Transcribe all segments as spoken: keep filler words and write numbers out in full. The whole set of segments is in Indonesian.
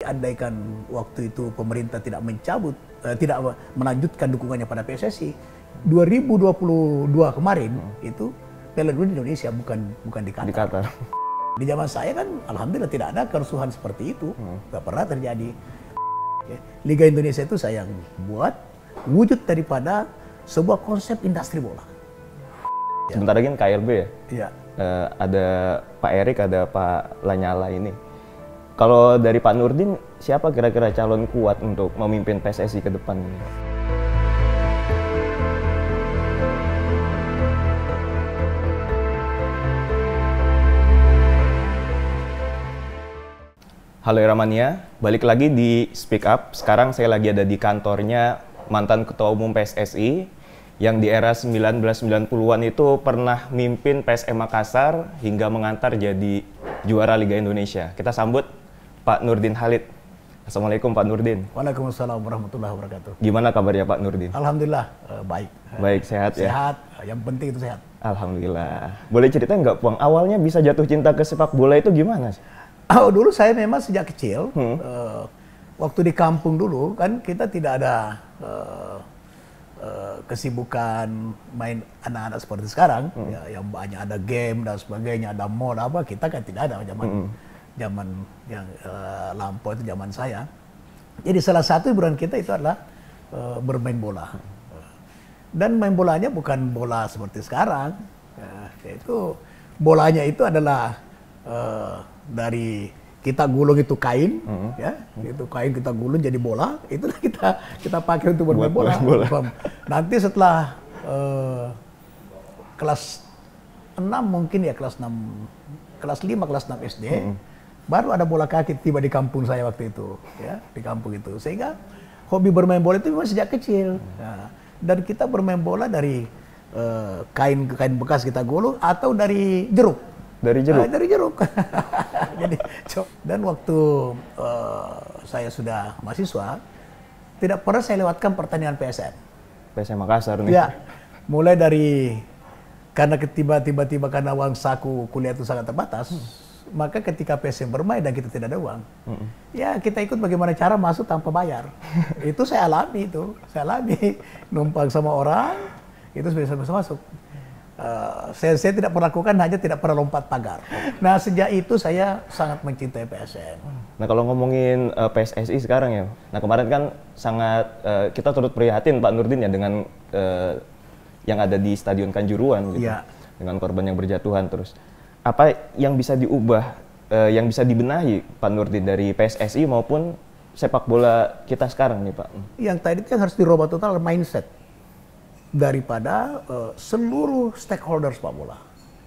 andaikan waktu itu pemerintah tidak mencabut, eh, tidak melanjutkan dukungannya pada P S S I, dua ribu dua puluh dua kemarin hmm. itu Piala Dunia di Indonesia, bukan bukan di Qatar. Di Qatar. Di zaman saya kan, alhamdulillah tidak ada kerusuhan seperti itu, hmm. nggak pernah terjadi. Liga Indonesia itu saya yang buat wujud daripada sebuah konsep industri bola. Sebentar lagi K L B ya? Iya. Uh, ada Pak Erik, ada Pak Lanyala ini. Kalau dari Pak Nurdin, siapa kira-kira calon kuat untuk memimpin P S S I ke depan ini? Halo Eramania, balik lagi di Speak Up. Sekarang saya lagi ada di kantornya mantan Ketua Umum P S S I yang di era sembilan belas sembilan puluhan itu pernah mimpin P S M Makassar hingga mengantar jadi juara Liga Indonesia. Kita sambut Pak Nurdin Halid. Assalamualaikum Pak Nurdin. Waalaikumsalam warahmatullahi wabarakatuh. Gimana kabarnya Pak Nurdin? Alhamdulillah uh, baik. Baik, sehat, sehat ya? Sehat, yang penting itu sehat. Alhamdulillah. Boleh ceritain nggak Bang, awalnya bisa jatuh cinta ke sepak bola itu gimana sih? Oh, dulu saya memang sejak kecil, hmm. uh, waktu di kampung dulu kan kita tidak ada uh, uh, kesibukan main anak-anak seperti sekarang, hmm. ya, yang banyak ada game dan sebagainya, ada mall apa, kita kan tidak ada zaman hmm. zaman yang uh, lampau itu zaman saya. Jadi salah satu hiburan kita itu adalah uh, bermain bola. Dan main bolanya bukan bola seperti sekarang, uh, yaitu bolanya itu adalah uh, dari kita gulung itu kain, mm-hmm. ya, itu kain kita gulung jadi bola, itulah kita kita pakai untuk bermain bola. bola. Nanti setelah uh, kelas enam mungkin ya, kelas enam, kelas lima, kelas enam S D, mm-hmm. baru ada bola kaki tiba di kampung saya waktu itu, ya, di kampung itu. Sehingga hobi bermain bola itu memang sejak kecil. Mm-hmm. Nah, dan kita bermain bola dari uh, kain ke kain bekas kita gulung atau dari jeruk. Dari jeruk? Nah, dari jeruk. Jadi, dan waktu uh, saya sudah mahasiswa, tidak pernah saya lewatkan pertandingan P S M. P S M Makassar nih? Ya, mulai dari, karena tiba-tiba karena uang saku kuliah itu sangat terbatas, hmm. maka ketika P S M bermain dan kita tidak ada uang, hmm. ya kita ikut bagaimana cara masuk tanpa bayar. Itu saya alami itu, saya alami. Numpang sama orang, itu bisa masuk. Uh, saya, saya tidak pernah lakukan, hanya tidak pernah lompat pagar. Nah, sejak itu saya sangat mencintai P S M. Nah, kalau ngomongin uh, P S S I sekarang ya, nah kemarin kan sangat uh, kita turut prihatin Pak Nurdin ya dengan uh, yang ada di Stadion Kanjuruhan gitu, ya. Dengan korban yang berjatuhan terus. Apa yang bisa diubah, uh, yang bisa dibenahi Pak Nurdin dari P S S I maupun sepak bola kita sekarang nih Pak? Yang tadi itu yang harus dirubah total mindset daripada uh, seluruh stakeholder sepak bola,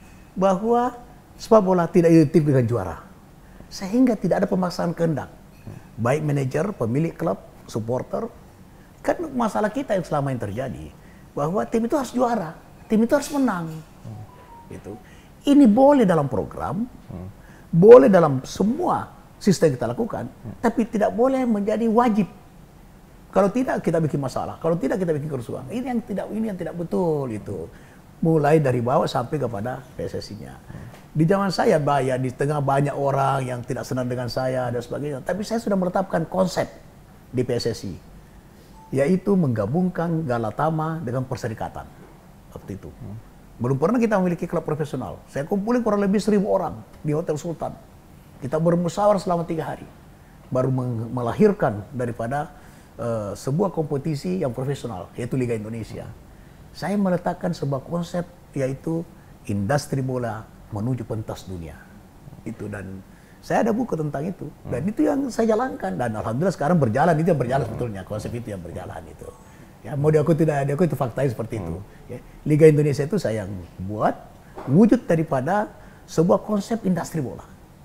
bahwa sepak bola tidak identik dengan juara, sehingga tidak ada pemaksaan kehendak, baik manajer, pemilik klub, supporter. Kan masalah kita yang selama ini terjadi, bahwa tim itu harus juara, tim itu harus menang. Gitu. Ini boleh dalam program, boleh dalam semua sistem yang kita lakukan, tapi tidak boleh menjadi wajib. Kalau tidak kita bikin masalah, kalau tidak kita bikin kerusuhan. Ini yang tidak, ini yang tidak betul itu. Mulai dari bawah sampai kepada P S S I-nya. Di zaman saya bahaya, di tengah banyak orang yang tidak senang dengan saya dan sebagainya. Tapi saya sudah menetapkan konsep di P S S I, yaitu menggabungkan Galatama dengan Perserikatan waktu itu. Belum pernah kita memiliki klub profesional. Saya kumpulin kurang lebih seribu orang di Hotel Sultan. Kita bermusyawarah selama tiga hari, baru melahirkan daripada Uh, sebuah kompetisi yang profesional, yaitu Liga Indonesia. Saya meletakkan sebuah konsep, yaitu industri bola menuju pentas dunia. Itu, dan saya ada buku tentang itu, dan hmm. itu yang saya jalankan, dan alhamdulillah sekarang berjalan. Itu yang berjalan sebetulnya, konsep itu yang berjalan itu. Ya, mau diaku tidak diaku, itu faktanya seperti hmm. itu. Ya, Liga Indonesia itu saya yang buat wujud daripada sebuah konsep industri bola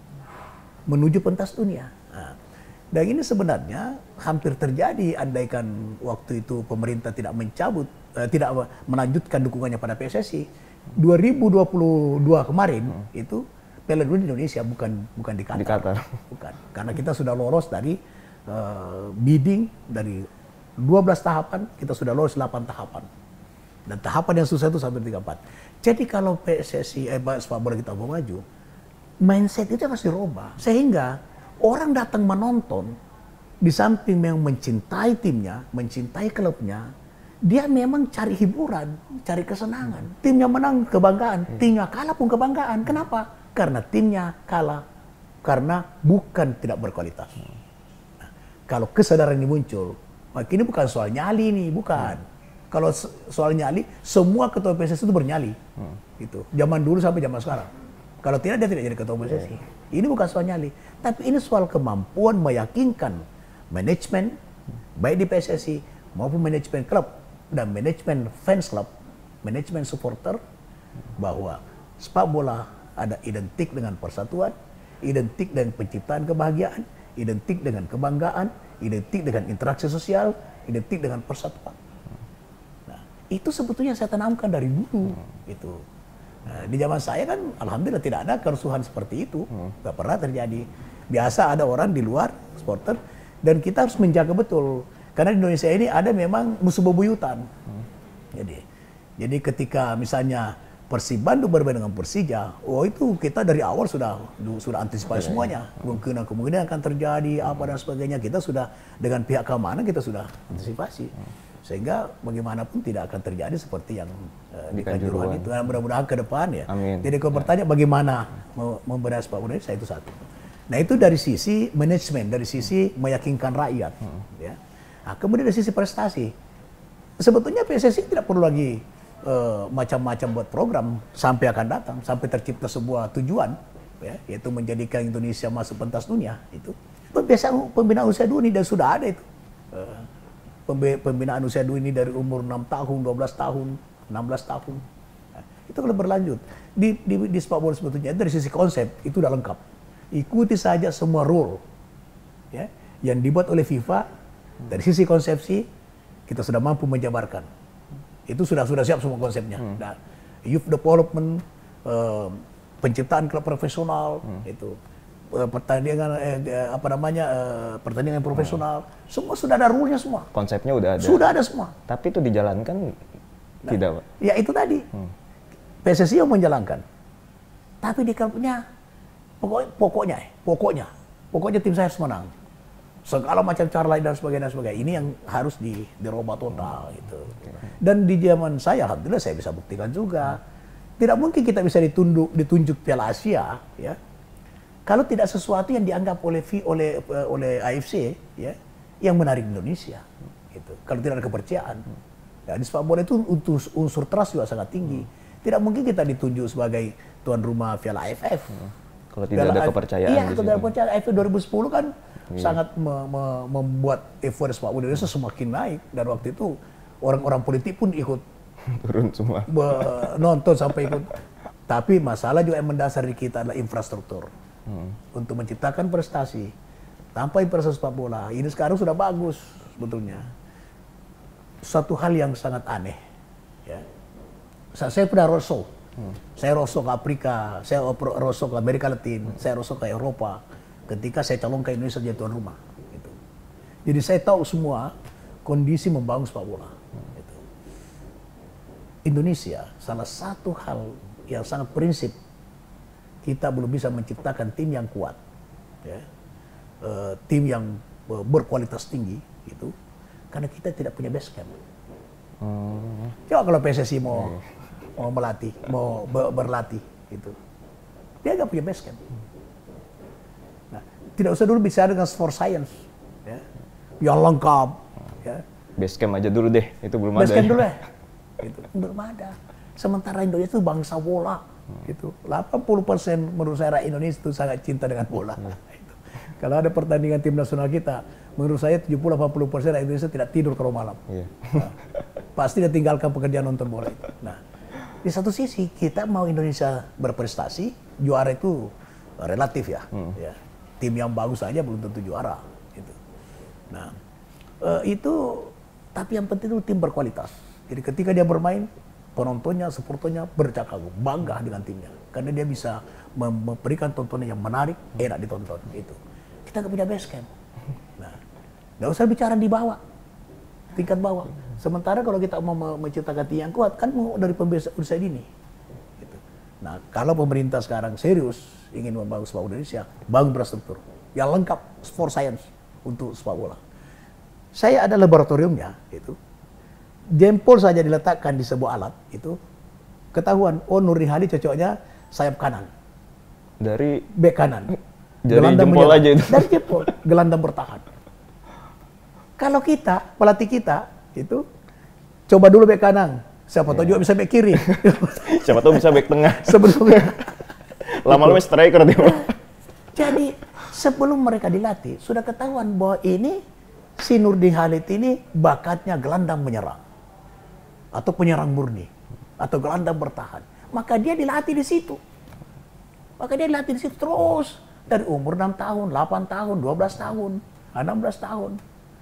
menuju pentas dunia. Nah, dan ini sebenarnya hampir terjadi andaikan waktu itu pemerintah tidak mencabut, eh, tidak melanjutkan dukungannya pada P S S I. dua ribu dua puluh dua kemarin hmm. itu Piala Dunia di Indonesia, bukan bukan di Qatar. Di Qatar. Bukan. Karena kita sudah lolos dari uh, bidding dari dua belas tahapan, kita sudah lolos delapan tahapan. Dan tahapan yang susah itu sampai tiga puluh empat. Jadi kalau P S S I, eh, sepak bola kita mau maju, mindset itu harus dirubah. Sehingga orang datang menonton, di samping memang mencintai timnya, mencintai klubnya, dia memang cari hiburan, cari kesenangan. Timnya menang, kebanggaan. Timnya kalah pun kebanggaan. Kenapa? Karena timnya kalah. Karena bukan tidak berkualitas. Nah, kalau kesadaran ini muncul, maka ini bukan soal nyali nih, bukan. Kalau soal nyali, semua ketua P S S I itu bernyali. Hmm. Gitu. Zaman dulu sampai zaman sekarang. Kalau tidak, dia tidak jadi ketua P S S I. Yeah. Ini bukan soal nyali. Tapi ini soal kemampuan meyakinkan manajemen, baik di P S S I maupun manajemen klub dan manajemen fans klub, manajemen supporter, bahwa sepak bola ada identik dengan persatuan, identik dengan penciptaan kebahagiaan, identik dengan kebanggaan, identik dengan interaksi sosial, identik dengan persatuan. Itu sebetulnya saya tanamkan dari dulu. Hmm. Itu. Nah, di zaman saya kan alhamdulillah tidak ada kerusuhan seperti itu. Hmm. Gak pernah terjadi. Biasa ada orang di luar, supporter, dan kita harus menjaga betul. Karena di Indonesia ini ada memang musuh bebuyutan. Hmm. Jadi, jadi ketika misalnya Persib Bandung berbeda dengan Persija, oh itu kita dari awal sudah sudah antisipasi semuanya. Kemungkinan kemungkinan akan terjadi apa dan sebagainya, kita sudah dengan pihak keamanan kita sudah antisipasi. Sehingga bagaimanapun tidak akan terjadi seperti yang uh, di Kanjuruhan itu. Nah, mudah-mudahan ke depan ya. Amin. Jadi kalau bertanya bagaimana memberantas sepak bola Indonesia, itu satu. Nah itu dari sisi manajemen, dari sisi meyakinkan rakyat. Hmm. Ya. Nah, kemudian dari sisi prestasi, sebetulnya P S S I tidak perlu lagi uh, macam-macam buat program sampai akan datang, sampai tercipta sebuah tujuan, ya, yaitu menjadikan Indonesia masuk pentas dunia. Itu pembiasaan pembinaan usia dini dan sudah ada itu. Uh, Pembinaan usia dini dari umur enam tahun, dua belas tahun, enam belas tahun. Nah, itu kalau berlanjut. Di, di, di sepak bola sebetulnya dari sisi konsep itu sudah lengkap. Ikuti saja semua rule ya, yang dibuat oleh FIFA. Dari sisi konsepsi kita sudah mampu menjabarkan. Itu sudah sudah siap semua konsepnya. Hmm. Nah, youth development, uh, penciptaan klub profesional, hmm. itu. pertandingan eh, apa namanya eh, pertandingan profesional, hmm. semua sudah ada rule-nya semua. Konsepnya udah ada. Sudah ada semua. Tapi itu dijalankan nah, tidak, Pak? Ya itu tadi. Hmm. P S S I yang menjalankan. Tapi di klubnya pokoknya pokoknya pokoknya pokoknya tim saya harus menang. Segala macam cara lain dan sebagainya dan sebagainya. Ini yang harus di dirubah total hmm. gitu. Dan di zaman saya alhamdulillah saya bisa buktikan juga. Tidak mungkin kita bisa ditunduk ditunjuk Piala Asia ya. Kalau tidak sesuatu yang dianggap oleh oleh oleh A F C ya yang menarik Indonesia gitu. Kalau tidak ada kepercayaan. Ya, di sepak bola itu unsur, unsur trust juga sangat tinggi. Tidak mungkin kita ditunjuk sebagai tuan rumah Piala A F F. Kalau tidak Piala ada kepercayaan. Iya, kalau tidak ada kepercayaan. A F F dua ribu sepuluh kan iya. sangat me, me, membuat effort sepak bola Indonesia semakin naik, dan waktu itu orang-orang politik pun ikut turun semua. Nonton sampai ikut. Tapi masalah juga yang mendasar di kita adalah infrastruktur. Hmm. Untuk menciptakan prestasi. Tanpa infrastruktur sepak bola, ini sekarang sudah bagus sebetulnya. Satu hal yang sangat aneh, ya. Saya pernah rosok, hmm. saya rosok ke Afrika, saya rosok ke Amerika Latin, hmm. saya rosok ke Eropa. Ketika saya calon ke Indonesia jadi tuan rumah, gitu. Jadi saya tahu semua kondisi membangun sepak bola. Hmm. Gitu. Indonesia salah satu hal yang sangat prinsip. Kita belum bisa menciptakan tim yang kuat, ya. uh, tim yang uh, berkualitas tinggi, gitu, karena kita tidak punya base camp. Hmm. Coba kalau P S S I mau hmm. mau melatih, mau ber berlatih, gitu, dia nggak punya base camp. Nah, tidak usah dulu bicara dengan sport science, ya, yang lengkap, ya. Base camp aja dulu deh, itu belum base ada. Base camp dulu ya, gitu, belum ada. Sementara Indonesia itu bangsa bola. Gitu. delapan puluh persen menurut saya rakyat Indonesia itu sangat cinta dengan bola. Hmm. Gitu. Kalau ada pertandingan tim nasional kita, menurut saya tujuh puluh sampai delapan puluh persen rakyat Indonesia tidak tidur kalau malam. Yeah. Nah, pasti dia tinggalkan pekerjaan nonton bola itu. Nah, di satu sisi kita mau Indonesia berprestasi, juara itu relatif ya. Hmm. Ya. Tim yang bagus saja belum tentu juara. Gitu. Nah, uh, itu tapi yang penting itu tim berkualitas. Jadi ketika dia bermain, penontonnya, supporternya bercakap bangga dengan timnya, karena dia bisa memberikan tontonan yang menarik, enak ditonton. Itu kita nggak punya base camp. Nah, nggak usah bicara di bawah, tingkat bawah. Sementara kalau kita mau menciptakan tim yang kuat, kan mau dari pembesar usia dini. Gitu. Nah, kalau pemerintah sekarang serius ingin membangun sepak bola Indonesia, bangun infrastruktur. yang lengkap sport science untuk sepak bola. Saya ada laboratoriumnya, itu jempol saja diletakkan di sebuah alat, itu ketahuan, oh Nurdin Halid cocoknya sayap kanan. Dari bek kanan. Dari Gelandang jempol menyerang. aja itu. Dari jempol, gelandang bertahan. Kalau kita, pelatih kita, itu coba dulu bek kanan, siapa tahu juga bisa bek kiri. Siapa tahu bisa bek tengah. Sebelumnya. Lama-lama striker dia. Jadi sebelum mereka dilatih, sudah ketahuan bahwa ini si Nurdin Halid ini bakatnya gelandang menyerang. Atau penyerang murni. Atau gelandang bertahan. Maka dia dilatih di situ. Maka dia dilatih di situ terus. Dari umur enam tahun, delapan tahun, dua belas tahun, enam belas tahun.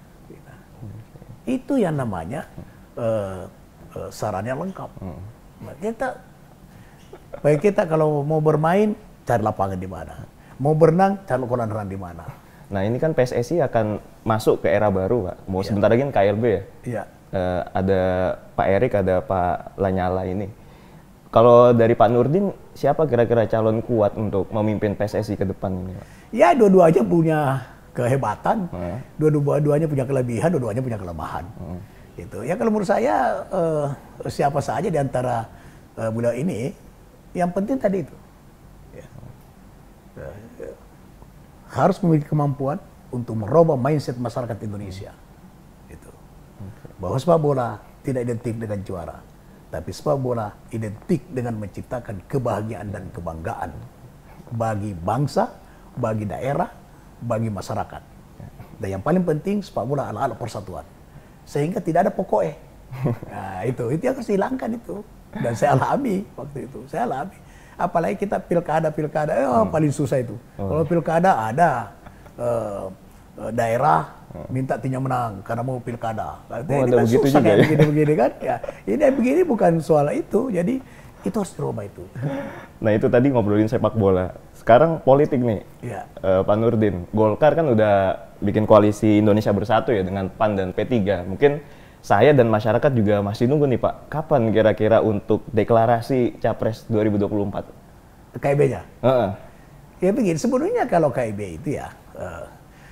Itu yang namanya uh, uh, sarannya lengkap. Nah, kita, baik kita kalau mau bermain, cari lapangan di mana. Mau berenang, cari kolam renang di mana. Nah ini kan P S S I akan masuk ke era baru, Pak. Mau ya. Sebentar lagi kan K R B ya? Iya. Uh, ada Pak Erik, ada Pak Lanyala ini. Kalau dari Pak Nurdin, siapa kira-kira calon kuat untuk memimpin P S S I ke depan ini, Pak? Ya, dua-duanya punya kehebatan, hmm. dua-duanya punya kelebihan, dua-duanya punya kelemahan. Hmm. Gitu. Ya kalau menurut saya uh, siapa saja di antara uh, beliau ini, yang penting tadi itu. Ya. Uh, uh, harus memiliki kemampuan untuk merubah mindset masyarakat Indonesia. Itu. Okay. Bahwa sepak bola tidak identik dengan juara. Tapi sepak bola identik dengan menciptakan kebahagiaan dan kebanggaan bagi bangsa, bagi daerah, bagi masyarakat. Dan yang paling penting sepak bola ala-ala persatuan. Sehingga tidak ada pokoknya. Nah itu, itu yang harus dihilangkan itu. Dan saya alami waktu itu, saya alami. Apalagi kita pilkada-pilkada, oh, hmm. paling susah itu. Oh. Kalau pilkada ada uh, daerah minta timnya menang karena mau pilkada. Oh, ini ada kan begitu susah juga kan, ya? begini-begini kan. Ya, ini begini bukan soal itu. Jadi itu harus dirubah itu. Nah itu tadi ngobrolin sepak bola. Sekarang politik nih, ya. uh, Pak Nurdin. Golkar kan udah bikin koalisi Indonesia Bersatu ya dengan P A N dan P tiga. Mungkin saya dan masyarakat juga masih nunggu nih Pak. Kapan kira-kira untuk deklarasi Capres dua ribu dua puluh empat? K I B-nya? Uh-uh. Ya begini, sebenarnya kalau K I B itu ya, uh,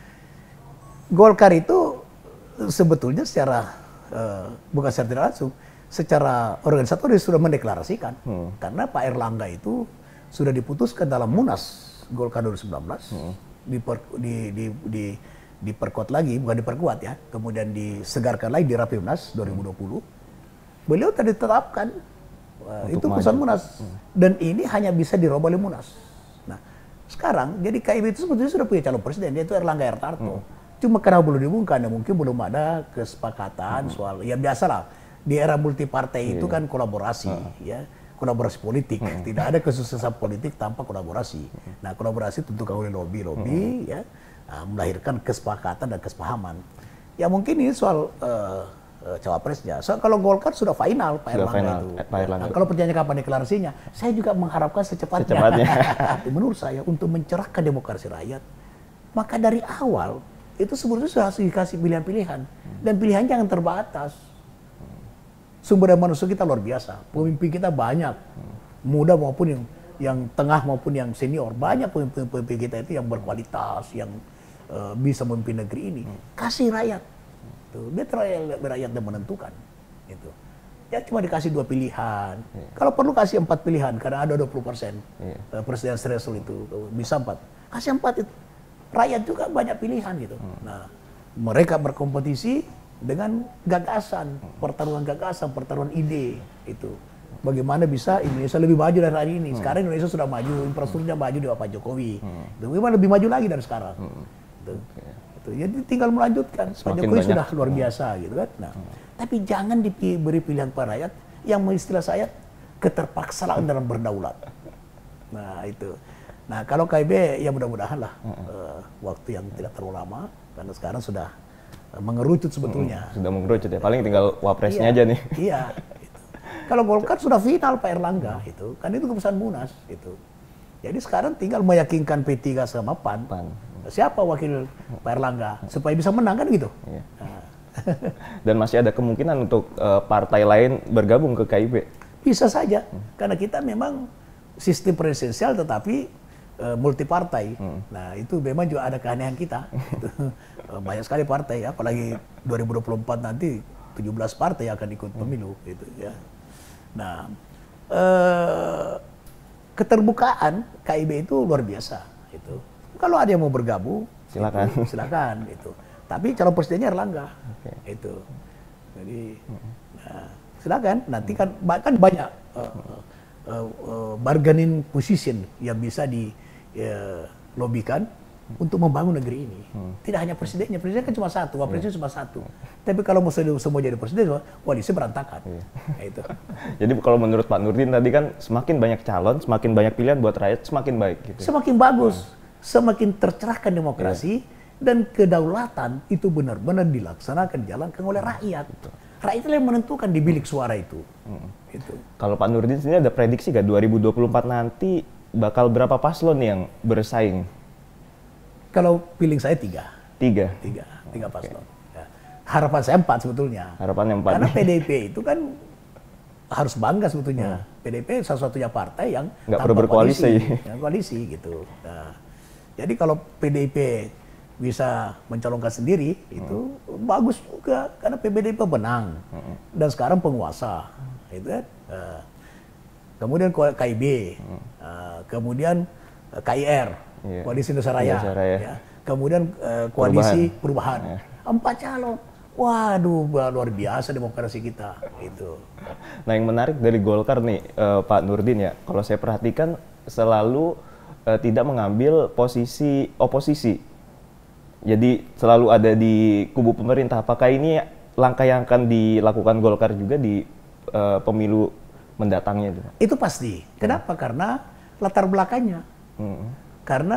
Golkar itu sebetulnya secara, uh, bukan secara tidak langsung, secara organisatoris sudah mendeklarasikan. Hmm. Karena Pak Erlangga itu sudah diputuskan dalam Munas Golkar dua ribu sembilan belas, hmm. diper, di, di, di, diperkuat lagi, bukan diperkuat ya, kemudian disegarkan lagi di Rapimnas dua ribu dua puluh. Hmm. Beliau tadi ditetapkan, uh, itu putusan Munas. Hmm. Dan ini hanya bisa dirubah oleh Munas. Nah, sekarang jadi K I B itu sebetulnya sudah punya calon presiden, yaitu Erlangga Hartarto. Hmm. Cuma karena belum diumumkan, ya mungkin belum ada kesepakatan hmm. soal, ya biasalah di era multipartai yeah. itu kan kolaborasi, uh. ya kolaborasi politik. Hmm. Tidak ada kesuksesan politik tanpa kolaborasi. Hmm. Nah kolaborasi tentu oleh lobby-lobby, hmm. ya nah, melahirkan kesepakatan dan kesepahaman. Ya mungkin ini soal uh, uh, cawapresnya. So, kalau Golkar sudah final Pak Erlangga itu. Pak Erlangga. Nah, kalau pertanyaannya kapan deklarasinya, saya juga mengharapkan secepatnya. secepatnya. Menurut saya untuk mencerahkan demokrasi rakyat, maka dari awal itu sebetulnya sudah harus dikasih pilihan-pilihan. Dan pilihan jangan terbatas. Sumber daya manusia kita luar biasa. Pemimpin kita banyak. Muda maupun yang yang tengah maupun yang senior. Banyak pemimpin-pemimpin kita itu yang berkualitas, yang uh, bisa memimpin negeri ini. Kasih rakyat. Tuh, biar rakyat, rakyat yang menentukan. Gitu. Ya cuma dikasih dua pilihan. Yeah. Kalau perlu kasih empat pilihan, karena ada dua puluh persen. Yeah. Uh, presiden threshold itu. Bisa empat. Kasih empat itu. Rakyat juga banyak pilihan gitu. Hmm. Nah, mereka berkompetisi dengan gagasan, pertarungan gagasan, pertarungan ide itu. Bagaimana bisa Indonesia lebih maju dari hari ini? Hmm. Sekarang Indonesia sudah maju, infrastrukturnya maju di Pak Jokowi. Hmm. Bagaimana lebih maju lagi dari sekarang? Hmm. Itu. Okay. Itu. Jadi tinggal melanjutkan. Semakin Pak Jokowi banyak. Sudah luar biasa hmm. gitu kan. Nah, hmm. tapi jangan diberi pilihan pada rakyat yang istilah saya keterpaksaan dalam berdaulat. Nah, itu. Nah kalau K I B ya mudah-mudahan lah uh, uh, waktu yang tidak terlalu lama karena sekarang sudah uh, mengerucut sebetulnya. Uh, sudah mengerucut ya, paling tinggal wapresnya iya, aja nih. Iya. Gitu. Kalau Golkar sudah final Pak Erlangga itu, kan itu keputusan Munas itu. Jadi sekarang tinggal meyakinkan P tiga sama P A N. P A N. Siapa wakil Pak Erlangga supaya bisa menang kan gitu. Iya. Nah. Dan masih ada kemungkinan untuk uh, partai lain bergabung ke K I B. Bisa saja, hmm. karena kita memang sistem presidensial tetapi uh, multi partai. Hmm. Nah itu memang juga ada keanehan kita. Banyak sekali partai, apalagi dua ribu dua puluh empat nanti tujuh belas partai yang akan ikut pemilu, hmm. gitu ya. Nah uh, keterbukaan K I B itu luar biasa. Gitu. Kalau ada yang mau bergabung, silakan. Itu, silakan. Gitu. Tapi calon presidennya Erlangga. Okay. Itu. Jadi, hmm. nah, silakan. Nanti kan, kan banyak uh, uh, uh, bargaining position yang bisa dilobikan uh, untuk membangun negeri ini. Hmm. Tidak hanya presidennya, presiden kan cuma satu, wakil presiden cuma satu. Tapi kalau mau semua jadi presiden, koalisi berantakan. Yeah. Nah, itu. Jadi kalau menurut Pak Nurdin tadi kan semakin banyak calon, semakin banyak pilihan buat rakyat, semakin baik. Gitu. Semakin bagus, hmm. semakin tercerahkan demokrasi. Yeah. Dan kedaulatan itu benar-benar dilaksanakan, dijalankan oleh rakyat. Rakyat yang menentukan di bilik suara itu. Hmm. Itu. Kalau Pak Nurdin sendiri ada prediksi nggak dua ribu dua puluh empat nanti bakal berapa paslon yang bersaing? Kalau feeling saya tiga. Tiga? Tiga, tiga paslon. Okay. Ya. Harapan saya empat sebetulnya. Harapannya empat. Karena P D I P itu kan harus bangga sebetulnya. Hmm. P D I P satu-satunya partai yang nggak perlu berkoalisi. Yang koalisi gitu. Nah, jadi kalau P D I P bisa mencalonkan sendiri, hmm. itu bagus juga karena P D I P menang hmm. dan sekarang penguasa, itu kan. Uh, kemudian K I B, hmm. uh, kemudian uh, K I R, yeah. Koalisi Indonesia Raya, Raya. Ya. Kemudian uh, Koalisi Perubahan, Perubahan. Yeah. Empat calon. Waduh, luar biasa demokrasi kita itu. Nah, yang menarik dari Golkar nih, uh, Pak Nurdin ya, kalau saya perhatikan selalu uh, tidak mengambil posisi oposisi. Jadi selalu ada di kubu pemerintah. Apakah ini langkah yang akan dilakukan Golkar juga di uh, pemilu mendatangnya? Itu, itu pasti. Kenapa? Hmm. Karena latar belakangnya. Hmm. Karena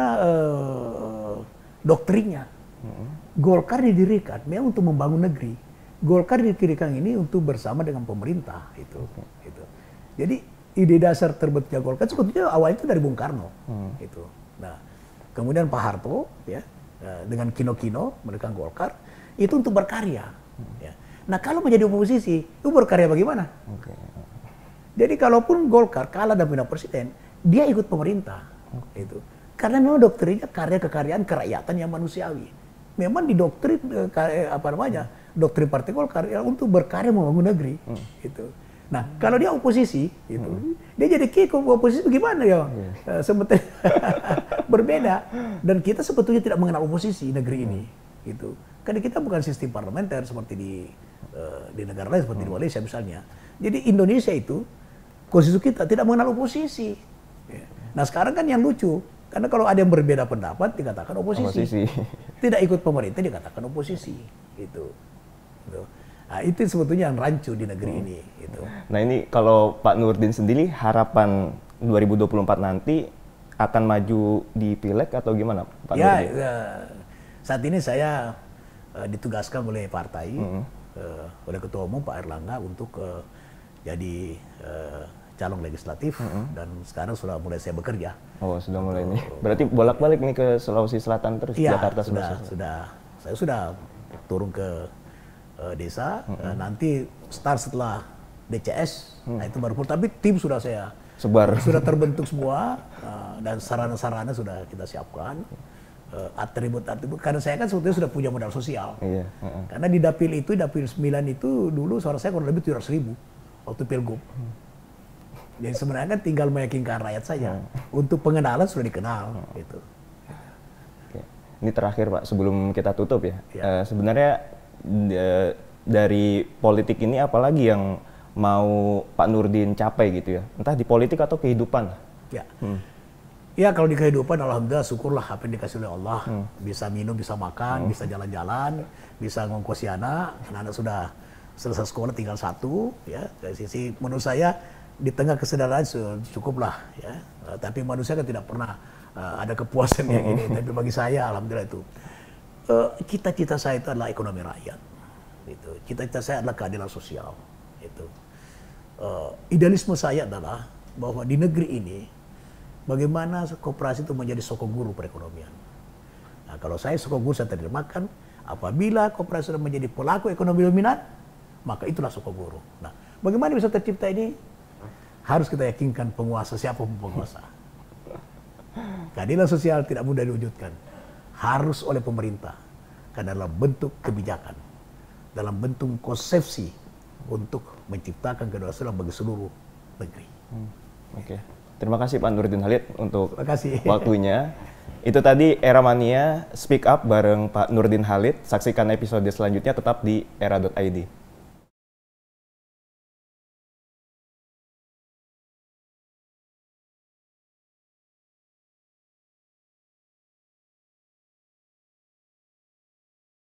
uh, doktrinnya. Hmm. Golkar didirikan memang untuk membangun negeri. Golkar didirikan ini untuk bersama dengan pemerintah. Itu. Hmm. Itu. Jadi ide dasar terbentuknya Golkar sebetulnya awalnya itu dari Bung Karno. Hmm. Itu. Nah, kemudian Pak Harto, ya. Dengan kino-kino mereka Golkar itu untuk berkarya. Hmm. Ya. Nah kalau menjadi oposisi itu berkarya bagaimana? Okay. Jadi kalaupun Golkar kalah dan pindah presiden, dia ikut pemerintah. Okay. Itu karena memang doktrinnya karya kekaryaan kerakyatan yang manusiawi. Memang di doktrin eh, apa namanya doktrin Partai Golkar ya, untuk berkarya membangun negeri. Hmm. Itu. Nah, kalau dia oposisi, gitu, hmm. dia jadi kiko oposisi bagaimana ya? Yeah. Uh, sebetulnya berbeda. Dan kita sebetulnya tidak mengenal oposisi negeri ini, hmm. gitu. Karena kita bukan sistem parlementer seperti di uh, di negara lain seperti hmm. di Malaysia misalnya. Jadi Indonesia itu konstitusi kita tidak mengenal oposisi. Yeah. Nah sekarang kan yang lucu, karena kalau ada yang berbeda pendapat dikatakan oposisi, oposisi. Tidak ikut pemerintah dikatakan oposisi, gitu. gitu. Nah, itu sebetulnya yang rancu di negeri hmm. ini. Gitu. Nah ini kalau Pak Nurdin sendiri harapan dua ribu dua puluh empat nanti akan maju di pileg atau gimana Pak ya, Nurdin? Ya, saat ini saya uh, ditugaskan oleh partai, hmm. uh, oleh Ketua Umum Pak Erlangga untuk uh, jadi uh, calon legislatif hmm. dan sekarang sudah mulai saya bekerja. Oh sudah mulai nih. Berarti bolak-balik nih ke Sulawesi Selatan terus ya, Jakarta sudah, sudah. Saya sudah turun ke Uh, desa, mm-hmm. uh, nanti start setelah D C S, mm. nah itu baru, tapi tim sudah saya sebar, sudah terbentuk semua, uh, dan sarana-sarana sudah kita siapkan, uh, atribut-atribut, karena saya kan sebetulnya sudah punya modal sosial, yeah. mm-hmm. karena di dapil itu, dapil sembilan itu dulu suara saya kurang lebih tujuh ratus ribu waktu pilgub, mm. jadi sebenarnya kan tinggal meyakinkan rakyat saja, mm. untuk pengenalan sudah dikenal, mm. gitu. Okay. Ini terakhir Pak, sebelum kita tutup ya, yeah. uh, sebenarnya dari politik ini apalagi yang mau Pak Nurdin capai gitu ya, entah di politik atau kehidupan? Ya, hmm. ya kalau di kehidupan alhamdulillah syukurlah apa yang dikasih oleh Allah, hmm. bisa minum, bisa makan, hmm. bisa jalan-jalan, bisa ngongkosi anak, anak-anak sudah selesai sekolah tinggal satu, ya dari sisi menurut saya di tengah kesederhanaan cukuplah ya, uh, tapi manusia kan tidak pernah uh, ada kepuasan yang ini, tapi bagi saya alhamdulillah itu. Uh, cita-cita saya itu adalah ekonomi rakyat, gitu. Cita-cita saya adalah keadilan sosial, itu. Uh, idealisme saya adalah bahwa di negeri ini bagaimana koperasi itu menjadi soko guru perekonomian. Nah, kalau saya soko guru saya terjemahkan, apabila koperasi sudah menjadi pelaku ekonomi dominan, maka itulah soko guru. Nah, bagaimana bisa tercipta ini? Harus kita yakinkan penguasa siapapun penguasa. Keadilan sosial tidak mudah diwujudkan. Harus oleh pemerintah. Karena dalam bentuk kebijakan. Dalam bentuk konsepsi untuk menciptakan keadilan sosial bagi seluruh negeri. Hmm. Oke. Okay. Terima kasih Pak Nurdin Halid untuk waktunya. Itu tadi Era Mania Speak Up bareng Pak Nurdin Halid. Saksikan episode selanjutnya tetap di era dot i d.